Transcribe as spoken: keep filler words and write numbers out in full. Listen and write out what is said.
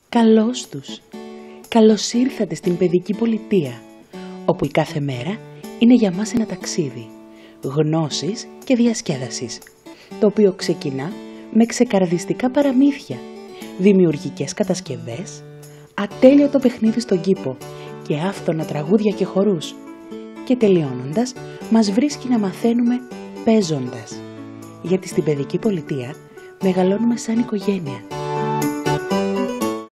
Καλώς τους! Καλώς ήρθατε στην παιδική πολιτεία, όπου η κάθε μέρα είναι για μας ένα ταξίδι γνώσης και διασκέδασης, το οποίο ξεκινά με ξεκαρδιστικά παραμύθια, δημιουργικές κατασκευές, ατέλειωτο παιχνίδι στον κήπο και άφθονα τραγούδια και χορούς, και τελειώνοντας μας βρίσκει να μαθαίνουμε παίζοντας, γιατί στην παιδική πολιτεία μεγαλώνουμε σαν οικογένεια.